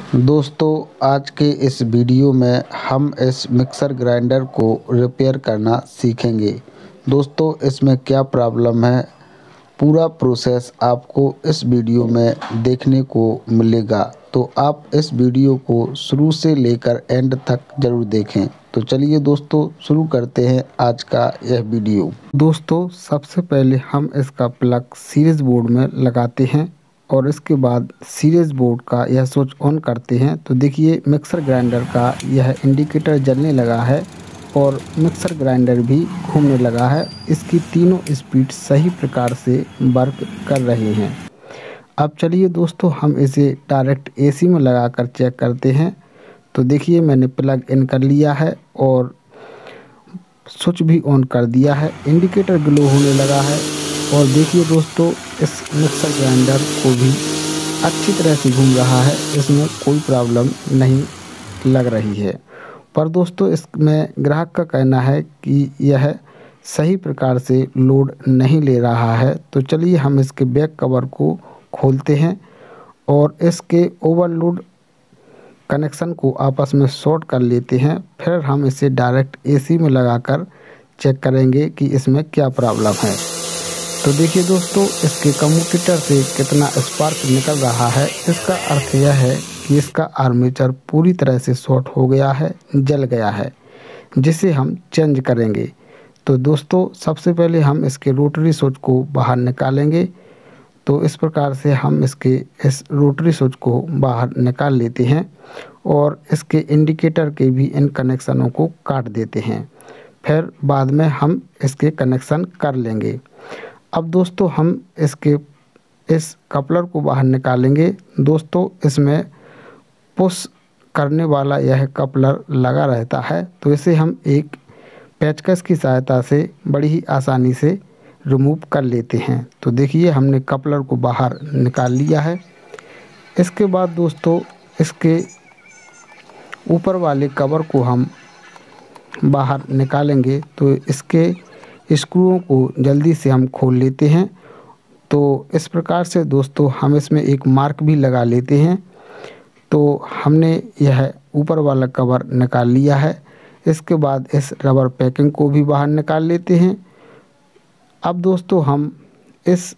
दोस्तों आज के इस वीडियो में हम इस मिक्सर ग्राइंडर को रिपेयर करना सीखेंगे। दोस्तों इसमें क्या प्रॉब्लम है, पूरा प्रोसेस आपको इस वीडियो में देखने को मिलेगा, तो आप इस वीडियो को शुरू से लेकर एंड तक ज़रूर देखें। तो चलिए दोस्तों शुरू करते हैं आज का यह वीडियो। दोस्तों सबसे पहले हम इसका प्लग सीरीज बोर्ड में लगाते हैं और इसके बाद सीरीज बोर्ड का यह स्विच ऑन करते हैं। तो देखिए मिक्सर ग्राइंडर का यह इंडिकेटर जलने लगा है और मिक्सर ग्राइंडर भी घूमने लगा है। इसकी तीनों स्पीड सही प्रकार से वर्क कर रही हैं। अब चलिए दोस्तों हम इसे डायरेक्ट एसी में लगाकर चेक करते हैं। तो देखिए मैंने प्लग इन कर लिया है और स्विच भी ऑन कर दिया है, इंडिकेटर ग्लो होने लगा है और देखिए दोस्तों इस मिक्सर ग्राइंडर को भी अच्छी तरह से घूम रहा है, इसमें कोई प्रॉब्लम नहीं लग रही है। पर दोस्तों इसमें ग्राहक का कहना है कि यह सही प्रकार से लोड नहीं ले रहा है। तो चलिए हम इसके बैक कवर को खोलते हैं और इसके ओवरलोड कनेक्शन को आपस में शॉर्ट कर लेते हैं। फिर हम इसे डायरेक्ट एसी में लगाकर चेक करेंगे कि इसमें क्या प्रॉब्लम है। तो देखिए दोस्तों इसके कम्यूटेटर से कितना स्पार्क निकल रहा है, इसका अर्थ यह है कि इसका आर्मेचर पूरी तरह से शॉर्ट हो गया है, जल गया है, जिसे हम चेंज करेंगे। तो दोस्तों सबसे पहले हम इसके रोटरी स्विच को बाहर निकालेंगे। तो इस प्रकार से हम इस रोटरी स्विच को बाहर निकाल लेते हैं और इसके इंडिकेटर के भी इन कनेक्शनों को काट देते हैं। फिर बाद में हम इसके कनेक्शन कर लेंगे। अब दोस्तों हम इस कपलर को बाहर निकालेंगे। दोस्तों इसमें पुश करने वाला यह कपलर लगा रहता है, तो इसे हम एक पेचकस की सहायता से बड़ी ही आसानी से रिमूव कर लेते हैं। तो देखिए हमने कपलर को बाहर निकाल लिया है। इसके बाद दोस्तों इसके ऊपर वाले कवर को हम बाहर निकालेंगे। तो इसके स्क्रूओं को जल्दी से हम खोल लेते हैं। तो इस प्रकार से दोस्तों हम इसमें एक मार्क भी लगा लेते हैं। तो हमने यह ऊपर वाला कवर निकाल लिया है। इसके बाद इस रबर पैकिंग को भी बाहर निकाल लेते हैं। अब दोस्तों हम इस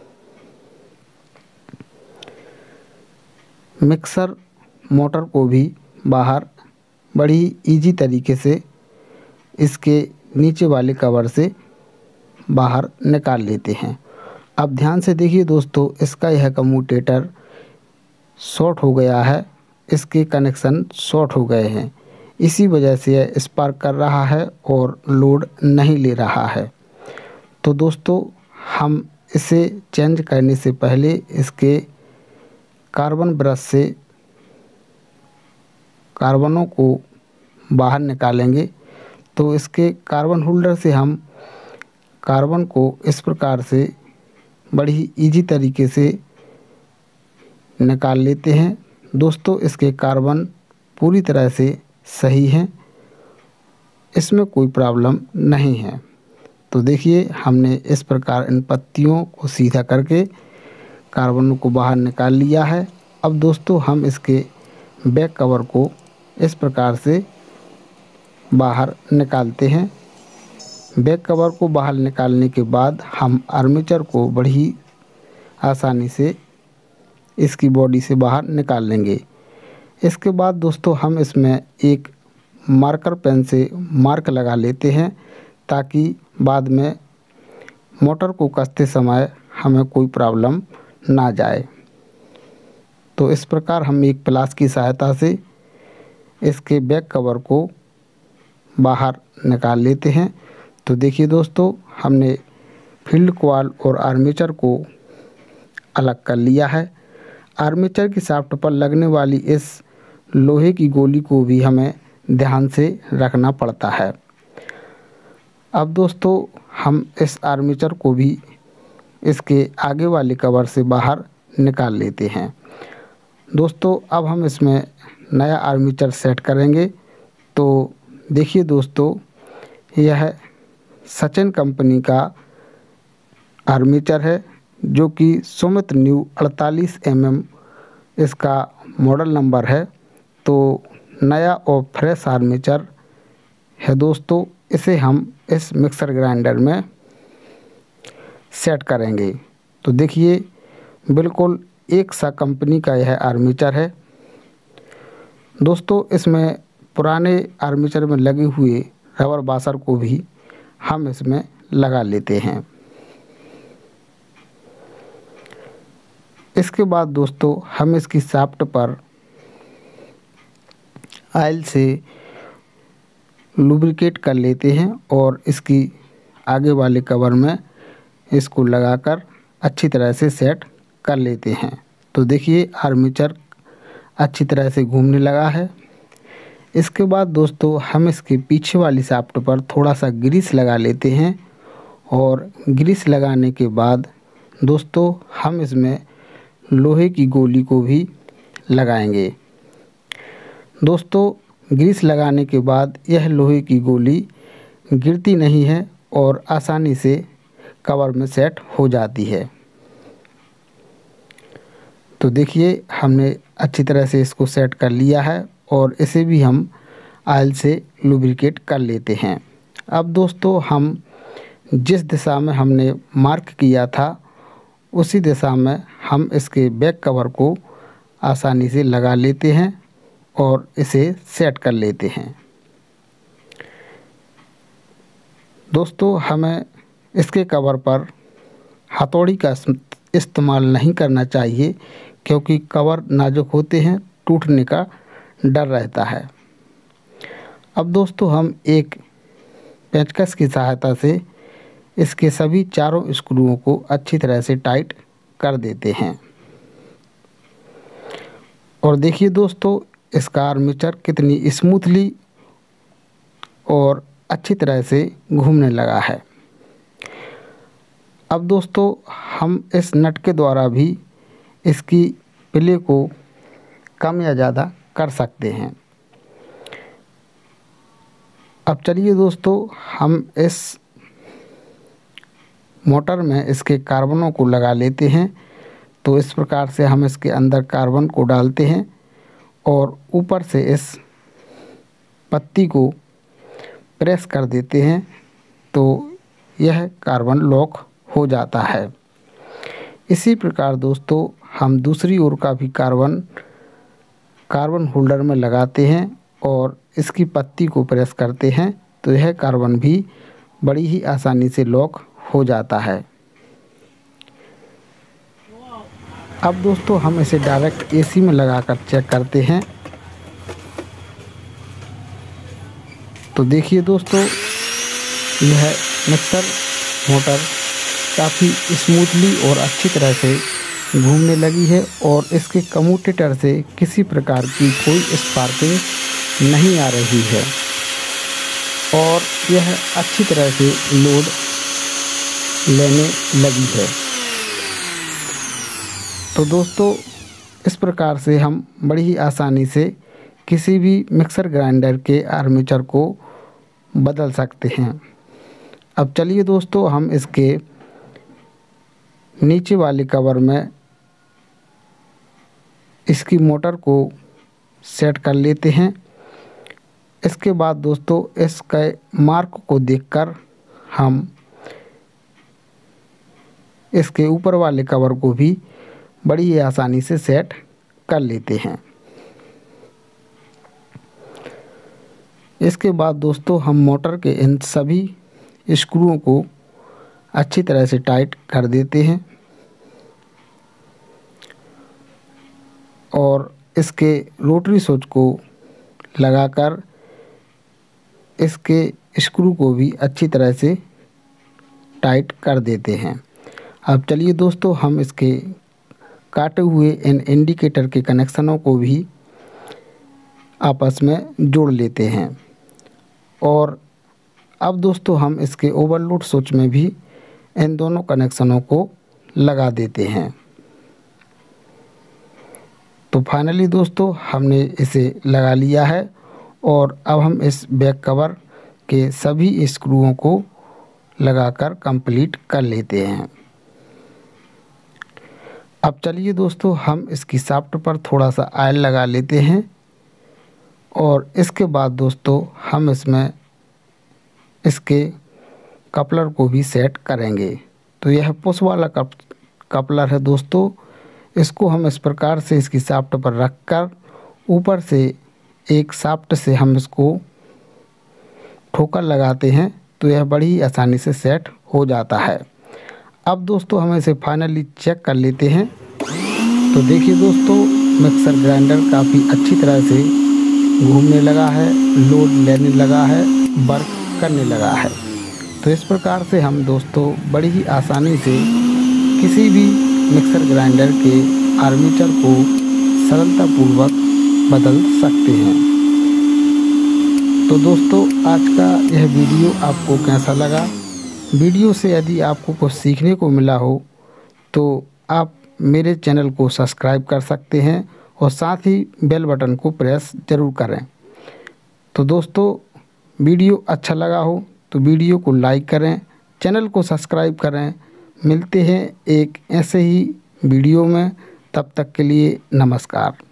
मिक्सर मोटर को भी बाहर बड़ी इजी तरीके से इसके नीचे वाले कवर से बाहर निकाल लेते हैं। अब ध्यान से देखिए दोस्तों इसका यह कम्यूटेटर शॉर्ट हो गया है, इसके कनेक्शन शॉर्ट हो गए हैं, इसी वजह से यह स्पार्क कर रहा है और लोड नहीं ले रहा है। तो दोस्तों हम इसे चेंज करने से पहले इसके कार्बन ब्रश से कार्बनों को बाहर निकालेंगे। तो इसके कार्बन होल्डर से हम कार्बन को इस प्रकार से बड़ी ही ईजी तरीके से निकाल लेते हैं। दोस्तों इसके कार्बन पूरी तरह से सही हैं, इसमें कोई प्रॉब्लम नहीं है। तो देखिए हमने इस प्रकार इन पत्तियों को सीधा करके कार्बनों को बाहर निकाल लिया है। अब दोस्तों हम इसके बैक कवर को इस प्रकार से बाहर निकालते हैं। बैक कवर को बाहर निकालने के बाद हम आर्मेचर को बड़ी ही आसानी से इसकी बॉडी से बाहर निकाल लेंगे। इसके बाद दोस्तों हम इसमें एक मार्कर पेन से मार्क लगा लेते हैं, ताकि बाद में मोटर को कसते समय हमें कोई प्रॉब्लम ना जाए। तो इस प्रकार हम एक प्लास की सहायता से इसके बैक कवर को बाहर निकाल लेते हैं। तो देखिए दोस्तों हमने फील्ड कॉइल और आर्मेचर को अलग कर लिया है। आर्मेचर की शाफ्ट पर लगने वाली इस लोहे की गोली को भी हमें ध्यान से रखना पड़ता है। अब दोस्तों हम इस आर्मेचर को भी इसके आगे वाले कवर से बाहर निकाल लेते हैं। दोस्तों अब हम इसमें नया आर्मेचर सेट करेंगे। तो देखिए दोस्तों यह सचिन कंपनी का आर्मेचर है, जो कि सुमित न्यू 48 mm इसका मॉडल नंबर है, तो नया और फ्रेश आर्मेचर है दोस्तों। इसे हम इस मिक्सर ग्राइंडर में सेट करेंगे। तो देखिए बिल्कुल एक सा कंपनी का यह आर्मेचर है दोस्तों। इसमें पुराने आर्मेचर में लगे हुए रबर वाशर को भी हम इसमें लगा लेते हैं। इसके बाद दोस्तों हम इसकी शाफ्ट पर ऑयल से लुब्रिकेट कर लेते हैं और इसकी आगे वाले कवर में इसको लगाकर अच्छी तरह से सेट कर लेते हैं। तो देखिए आर्मेचर अच्छी तरह से घूमने लगा है। इसके बाद दोस्तों हम इसके पीछे वाली शाफ्ट पर थोड़ा सा ग्रीस लगा लेते हैं और ग्रीस लगाने के बाद दोस्तों हम इसमें लोहे की गोली को भी लगाएंगे। दोस्तों ग्रीस लगाने के बाद यह लोहे की गोली गिरती नहीं है और आसानी से कवर में सेट हो जाती है। तो देखिए हमने अच्छी तरह से इसको सेट कर लिया है और इसे भी हम ऑयल से लुब्रिकेट कर लेते हैं। अब दोस्तों हम जिस दिशा में हमने मार्क किया था उसी दिशा में हम इसके बैक कवर को आसानी से लगा लेते हैं और इसे सेट कर लेते हैं। दोस्तों हमें इसके कवर पर हथौड़ी का इस्तेमाल नहीं करना चाहिए, क्योंकि कवर नाजुक होते हैं, टूटने का डर रहता है। अब दोस्तों हम एक पेंचकस की सहायता से इसके सभी चारों स्क्रूओं को अच्छी तरह से टाइट कर देते हैं। और देखिए दोस्तों इसका आर्मेचर कितनी स्मूथली और अच्छी तरह से घूमने लगा है। अब दोस्तों हम इस नट के द्वारा भी इसकी प्ले को कम या ज़्यादा कर सकते हैं। अब चलिए दोस्तों हम इस मोटर में इसके कार्बनों को लगा लेते हैं। तो इस प्रकार से हम इसके अंदर कार्बन को डालते हैं और ऊपर से इस पत्ती को प्रेस कर देते हैं, तो यह कार्बन लॉक हो जाता है। इसी प्रकार दोस्तों हम दूसरी ओर का भी कार्बन होल्डर में लगाते हैं और इसकी पत्ती को प्रेस करते हैं, तो यह कार्बन भी बड़ी ही आसानी से लॉक हो जाता है। अब दोस्तों हम इसे डायरेक्ट एसी में लगाकर चेक करते हैं। तो देखिए दोस्तों यह मिक्सर मोटर काफ़ी स्मूथली और अच्छी तरह से घूमने लगी है और इसके कम्यूटेटर से किसी प्रकार की कोई स्पार्किंग नहीं आ रही है और यह अच्छी तरह से लोड लेने लगी है। तो दोस्तों इस प्रकार से हम बड़ी ही आसानी से किसी भी मिक्सर ग्राइंडर के आर्मेचर को बदल सकते हैं। अब चलिए दोस्तों हम इसके नीचे वाले कवर में इसकी मोटर को सेट कर लेते हैं। इसके बाद दोस्तों इसके मार्क को देखकर हम इसके ऊपर वाले कवर को भी बड़ी ही आसानी से सेट कर लेते हैं। इसके बाद दोस्तों हम मोटर के इन सभी स्क्रूओं को अच्छी तरह से टाइट कर देते हैं और इसके रोटरी स्विच को लगाकर इसके स्क्रू को भी अच्छी तरह से टाइट कर देते हैं। अब चलिए दोस्तों हम इसके काटे हुए इन इंडिकेटर के कनेक्शनों को भी आपस में जोड़ लेते हैं और अब दोस्तों हम इसके ओवरलोड स्विच में भी इन दोनों कनेक्शनों को लगा देते हैं। तो फाइनली दोस्तों हमने इसे लगा लिया है और अब हम इस बैक कवर के सभी स्क्रूओं को लगाकर कंप्लीट कर लेते हैं। अब चलिए दोस्तों, हम इसकी शाफ्ट पर थोड़ा सा ऑयल लगा लेते हैं और इसके बाद दोस्तों हम इसमें इसके कपलर को भी सेट करेंगे। तो यह पुश वाला कपलर है दोस्तों। इसको हम इस प्रकार से इसकी शाफ्ट पर रखकर ऊपर से एक शाफ्ट से हम इसको ठोकर लगाते हैं तो यह बड़ी आसानी से सेट हो जाता है। अब दोस्तों हम इसे फाइनली चेक कर लेते हैं। तो देखिए दोस्तों, मिक्सर ग्राइंडर काफ़ी अच्छी तरह से घूमने लगा है, लोड लेने लगा है, वर्क करने लगा है। तो इस प्रकार से हम दोस्तों बड़ी ही आसानी से किसी भी मिक्सर ग्राइंडर के आर्मेचर को सरलतापूर्वक बदल सकते हैं। तो दोस्तों आज का यह वीडियो आपको कैसा लगा? वीडियो से यदि आपको कुछ सीखने को मिला हो तो आप मेरे चैनल को सब्सक्राइब कर सकते हैं और साथ ही बेल बटन को प्रेस ज़रूर करें। तो दोस्तों वीडियो अच्छा लगा हो तो वीडियो को लाइक करें, चैनल को सब्सक्राइब करें। मिलते हैं एक ऐसे ही वीडियो में, तब तक के लिए नमस्कार।